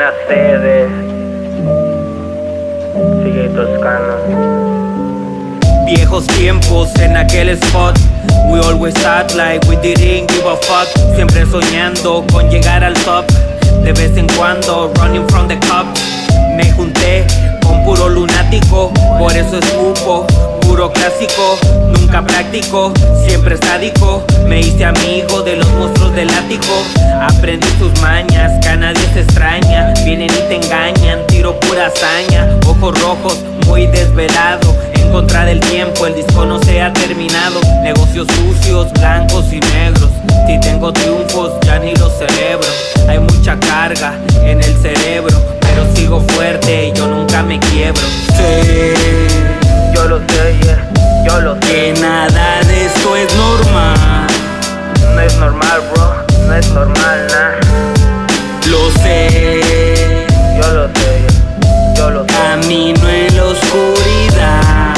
Buenas tardes, sigue Toscano. Viejos tiempos en aquel spot. We always act like we didn't give a fuck. Siempre soñando con llegar al top. De vez en cuando running from the cops. Me junté con puro lunático, por eso escupo. Puro clásico, nunca práctico, siempre sádico. Me hice amigo de los monstruos del ático. Aprendí sus mañas, que a nadie se extraña. Vienen y te engañan, tiro pura hazaña. Ojos rojos, muy desvelado. En contra del tiempo, el disco no se ha terminado. Negocios sucios, blancos y negros. Si tengo triunfos, ya ni los celebro. Hay mucha carga en el cerebro, pero sigo fuerte y yo nunca me quiebro. Sí, yo lo sé, yeah, yo lo sé. Que nada de esto es normal. No es normal, bro, no es normal, nah. Lo sé, yo lo sé, yeah, yo lo sé. Camino en la oscuridad.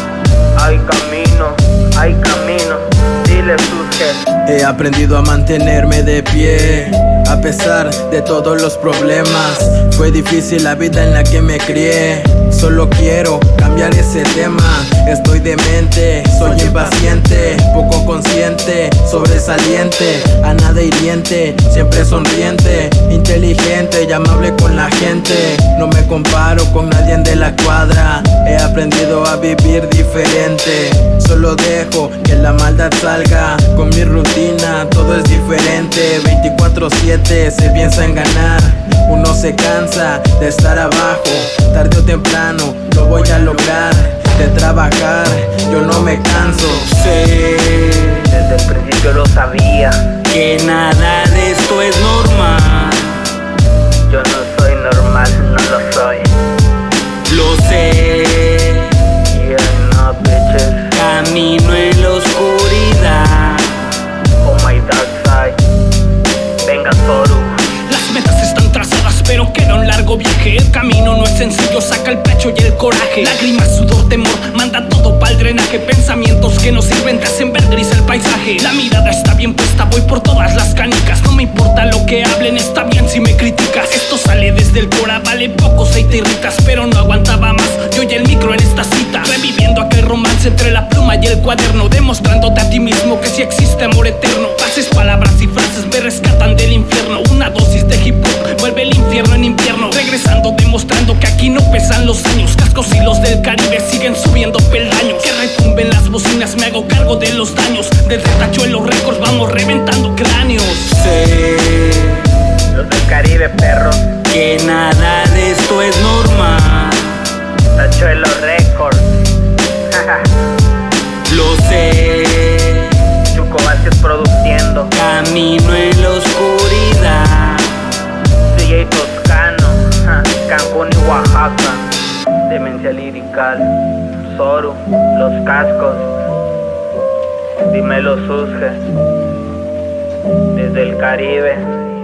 Hay camino, dile sus jefes. He aprendido a mantenerme de pie a pesar de todos los problemas. Fue difícil la vida en la que me crié. Solo quiero cambiar ese tema. Estoy demente, soy impaciente, poco consciente, sobresaliente, a nada hiriente, siempre sonriente, inteligente y amable con la gente. No me comparo con nadie de la cuadra. He aprendido a vivir diferente. Solo dejo que la maldad salga. Con mi rutina todo es diferente. 24/7 se piensa en ganar. Uno se cansa de estar abajo. Tarde o temprano lo voy a lograr. De trabajar yo no me canso. Sé, desde el principio lo sabía, que nada de esto es normal. yo no soy normal, no lo soy. Lo sé, Yeah, no, bitches. camino en la oscuridad. Oh my dark side. Venga, Toru. Las metas están trazadas, pero queda un largo viaje. El camino no es sencillo, saca el pecho y el coraje. Lágrimas, sudor, temor, manda todo pa'l drenaje. Pensamientos que no sirven, te hacen ver gris el paisaje. La mirada está bien puesta, voy por todas las canicas. No me importa lo que hablen, está bien si me criticas. Esto sale desde el cora, vale poco si te irritas, pero no aguantaba más, yo y el micro en esta cita. Reviviendo aquel romance entre la pluma y el cuaderno, demostrándote a ti mismo que sí existe amor eterno. Pases, palabras y frases me rescatan del infierno. Una dosis de hip hop vuelve el infierno en invierno. Regresando, demostrando que aquí no pesan los años. Cascos y los del Caribe siguen subiendo peldaños. Que retumben las bocinas, me hago cargo de los daños. Desde Tachuelo Records vamos reventando cráneos. Sé, Los del Caribe, perros. que nada de esto es normal. Tachuelo Records. Lo sé, Chuco Vázquez produciendo. camino en la oscuridad. DJ Toscano, Cancún y Oaxaca. Demencia lirical. Zoru, los cascos. Dímelo, Susge. Desde el Caribe.